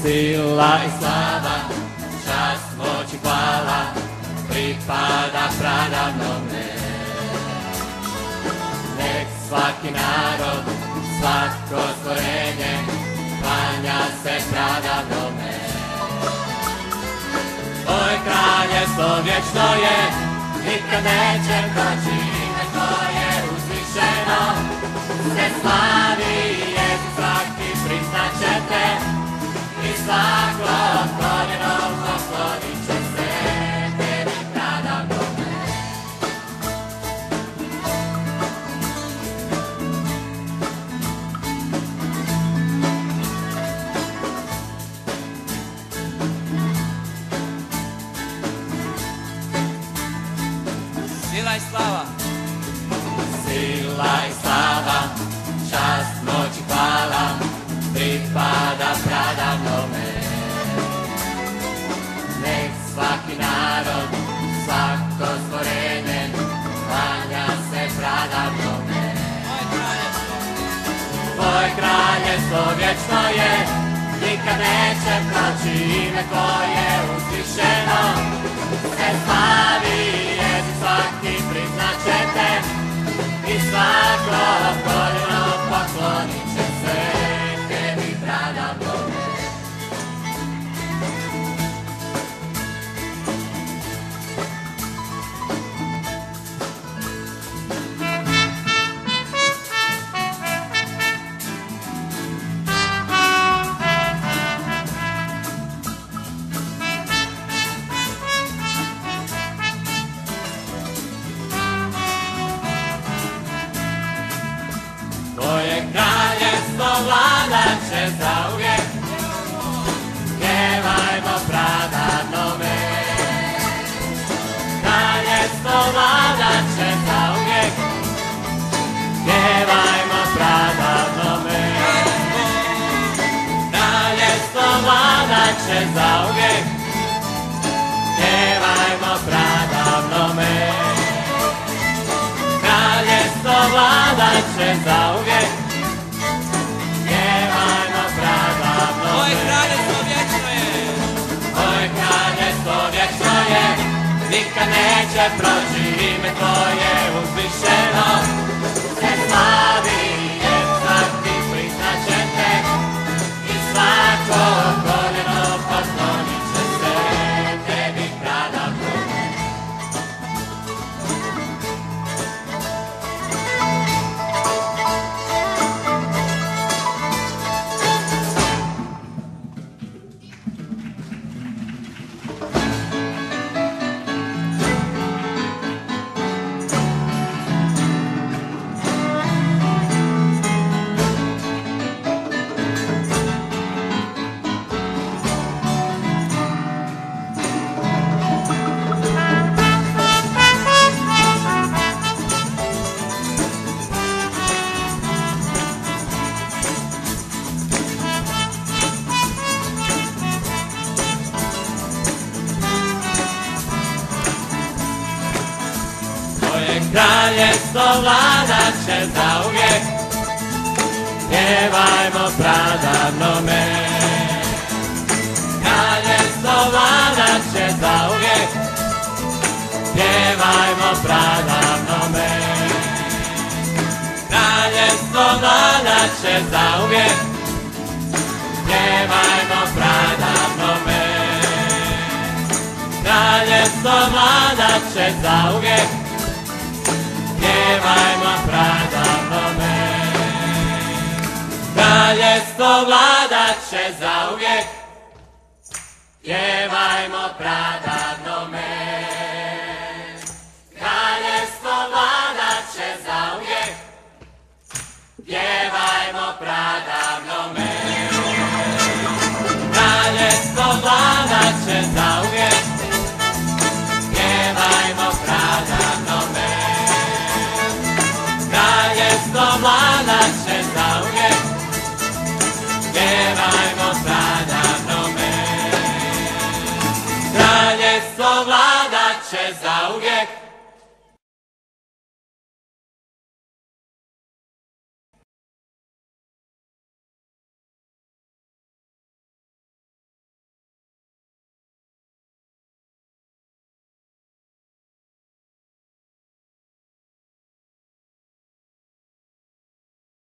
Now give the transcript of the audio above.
Sila i slava, čast, moć i hvala pripada pradavnome. Nek svaki narod, svako stvorenje klanja se pradavnome. Tvoje kraljevstvo vječno je, nikad neće proći, ime tvoje uzvišeno se slavi. Jezus svaki priznaće te i svako koljeno poklonit će se tebi pradavnome. Sila i slava, Sila i slava, čast, moć i hvala pripada pradavnome. Nek svaki narod, svako stvorenje klanja se pradavnome. Tvoje kraljevstvo vječno je, nikad neće proći, ime tvoje uzvišeno se slavi. Jezus svaki priznaće te i svako koljeno poklonit će se tebi pradavnome. Tvoje kraljevstvo vladat će zauvijek, pjevajmo pradavnome. Kraljevstvo vladat će zauvijek, pjevajmo pradavnome. Kraljevstvo vladat će zauvijek, pjevajmo pradavnome. Kraljevstvo vladat će zauvijek, pjevajmo pradavnome. tvoje kraljevstvo vječno je, Tvoje kraljevstvo vječno je, nikad neće proći, ime tvoje uzvišeno se slavi. Jezus svaki priznaće te i svako koljeno poklonit će se tebi pradavnome. Kraljevstvo vladat će zauvijek, pjevajmo pradavnome. Kraljevstvo vladat će zauvijek, pjevajmo pradavnome. Kraljevstvo vladat će zauvijek, pjevajmo pradavnome. Kraljevstvo vladat će zauvijek, pjevajmo pradavnome. Kraljevstvo vladat će zauvijek, pjevajmo pradavnome.